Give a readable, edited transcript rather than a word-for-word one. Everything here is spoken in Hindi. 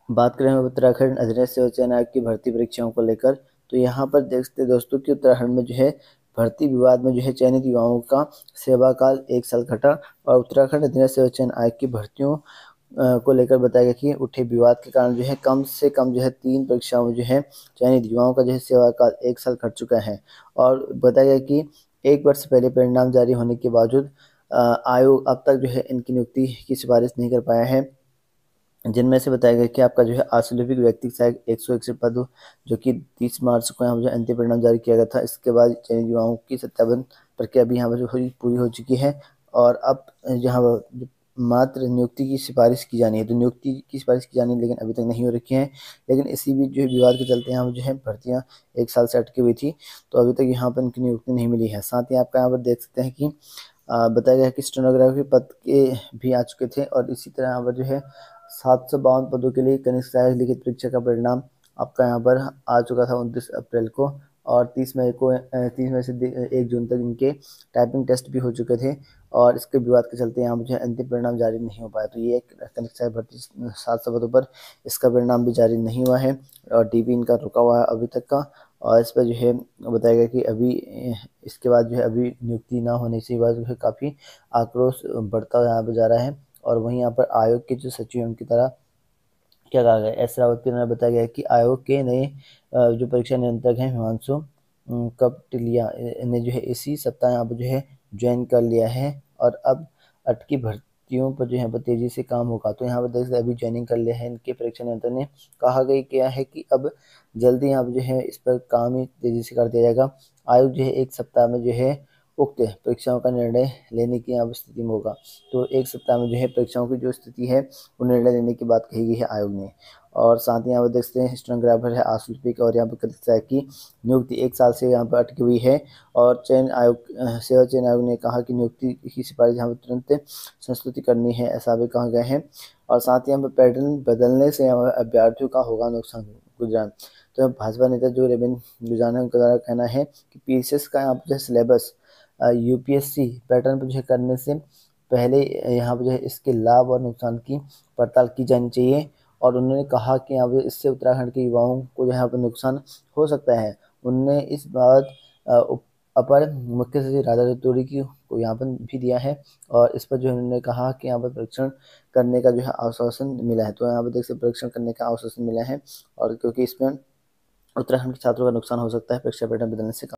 बात करें उत्तराखंड अधीनस्थ सेवा चयन आयोग की भर्ती परीक्षाओं को लेकर, तो यहाँ पर देख सकते हैं दोस्तों कि उत्तराखंड में जो है भर्ती विवाद में जो है चयनित युवाओं का सेवा काल 1 साल घटा। और उत्तराखंड अधीनस्थ सेवा चयन आयोग की भर्तियों को लेकर बताया गया कि उठे विवाद के कारण जो है कम से कम जो है 3 परीक्षाओं में जो है चयनित युवाओं का जो है सेवा काल 1 साल घट चुका है। और बताया गया कि 1 वर्ष पहले परिणाम जारी होने के बावजूद आयोग अब तक जो है इनकी नियुक्ति की सिफारिश नहीं कर पाया है, जिनमें से बताया गया कि आपका जो है आशुलिपिक व्यक्ति सहायक 161 पद, जो कि 30 मार्च को यहाँ पर जो अंतिम परिणाम जारी किया गया था। इसके बाद चयनित युवाओं की सत्यापन प्रक्रिया भी यहाँ पर जो पूरी हो चुकी है। और अब यहाँ पर मात्र नियुक्ति की सिफारिश की जानी है, तो नियुक्ति की सिफारिश की जानी है, लेकिन अभी तक नहीं हो रखी है। लेकिन इसी बीच जो है विवाद के चलते यहाँ पर जो है भर्तियाँ 1 साल से अटकी हुई थी, तो अभी तक यहाँ पर इनकी नियुक्ति नहीं मिली है। साथ ही आपका यहाँ पर देख सकते हैं कि बताया गया कि स्टेनोग्राफी पद के भी आ चुके थे। और इसी तरह यहाँ पर जो है 752 पदों के लिए कनिष्ठ सहायक लिखित परीक्षा का परिणाम आपका यहाँ पर आ चुका था 29 अप्रैल को। और 30 मई को 30 मई से 1 जून तक इनके टाइपिंग टेस्ट भी हो चुके थे। और इसके विवाद के चलते यहाँ मुझे अंतिम परिणाम जारी नहीं हो पाया। तो ये एक कनिष्ठ सहायक भर्ती 700 पदों पर इसका परिणाम भी जारी नहीं हुआ है, और डीपी इनका रुका हुआ है अभी तक का। और इस पर जो है बताया गया कि अभी इसके बाद जो है अभी नियुक्ति ना होने से बाद जो है काफ़ी आक्रोश बढ़ता यहाँ पर जा रहा है। और वहीं यहाँ पर आयोग के जो सचिव हैं उनकी तरह क्या कहा गया, एस रावत के द्वारा बताया गया कि आयोग के नए जो परीक्षा नियंत्रक हैं हिमांशु कपटिलिया ने जो है इसी सप्ताह यहाँ पर जो है ज्वाइन कर लिया है। और अब अटकी भर्तियों पर जो है पर तेजी से काम होगा। तो यहाँ पर देख सकते अभी ज्वाइनिंग कर लिया है इनके परीक्षा नियंत्रक ने। कहा गया क्या है कि अब जल्दी यहाँ पर जो है इस पर काम ही तेजी से कर दिया जाएगा। आयोग जो है 1 सप्ताह में जो है उक्त परीक्षाओं का निर्णय लेने की यहाँ पर स्थिति में होगा। तो 1 सप्ताह में जो है परीक्षाओं की जो स्थिति है वो निर्णय लेने की बात कही गई है आयोग ने। और साथ ही यहाँ पर देख सकते हैं स्टेनोग्राफर है आशुलिपिक, और यहाँ पर कथित सहायक की नियुक्ति 1 साल से यहाँ पर अटकी हुई है। और चयन आयोग सेवा चयन आयोग ने कहा कि नियुक्ति की सिफारिश यहाँ पर तुरंत संस्तुति करनी है, ऐसा भी कहा गया है। और साथ ही यहाँ पर पैटर्न बदलने से यहाँ अभ्यर्थियों का होगा नुकसान गुजरान। तो भाजपा नेता जो रविंद्र गुजराना उनका द्वारा कहना है कि पीसीएस का यहाँ पर जो सिलेबस यूपीएससी पैटर्न पर जो है करने से पहले यहाँ पर जो है इसके लाभ और नुकसान की पड़ताल की जानी चाहिए। और उन्होंने कहा कि यहाँ पर इससे उत्तराखंड के युवाओं को जो यहाँ पर नुकसान हो सकता है। उनने इस बात अपर मुख्य सचिव राधा रतूड़ी की को यहाँ पर भी दिया है। और इस पर जो उन्होंने कहा कि यहाँ पर परीक्षण करने का जो है आश्वासन मिला है। तो यहाँ पर देख सकते परीक्षण करने का आश्वासन मिला है, और क्योंकि इसमें उत्तराखंड के छात्रों का नुकसान हो सकता है परीक्षा पैटर्न बदलने से।